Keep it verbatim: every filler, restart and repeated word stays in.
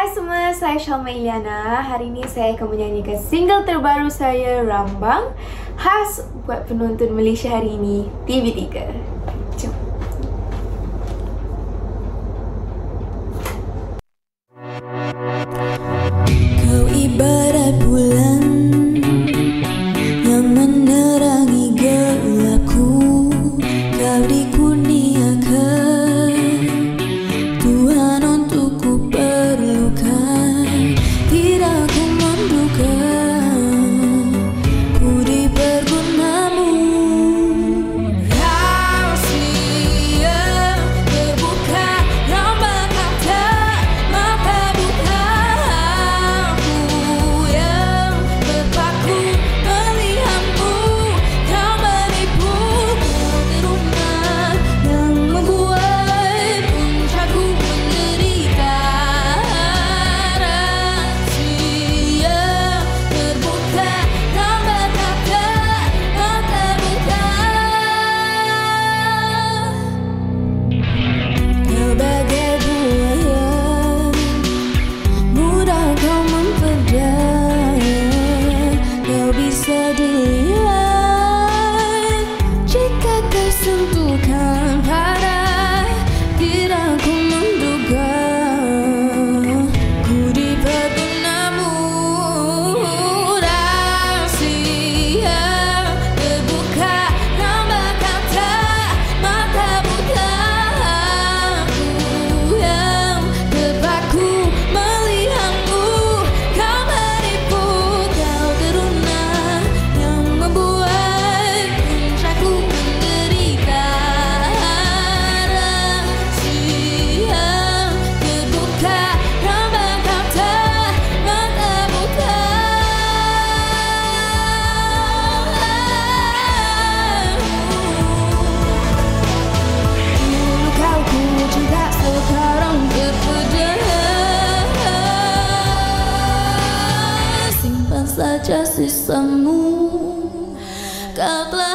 semua, saya Shalma Iliana. Hari ini saya akan menyanyikan single terbaru saya, Rambang, khas buat penonton Malaysia hari ini, T V tiga. Jom. Kau ibarat bulan yang menerangi gelapku. Kau dikurniakan Tuhan untuk ku perlukan. Tidak ku menduga ku dipergunamu. Rahasia terbuka, rambang kata mata buta. Aku yang terpaku melihatmu. Kau menipu, kau teruna yang membuat puncakku menderita. Rahasia terbuka, rambang kata mata buta. Kau bagai buaya, mudah kau memperdaya. Kau bisa dilihat jika tersentuhkan pada. Tidak ku menduga ku dipergunamu. Rahasia terbuka, rambang kata mata buta. Aku yang terpaku melihatmu. Kau menipu, kau teruna yang membuat puncakku menderita. Rahasia terbuka, rambang kata mata buta. Dulu kau ku cinta, sekarang terpedaya. Simpan saja sisamu. Kau telah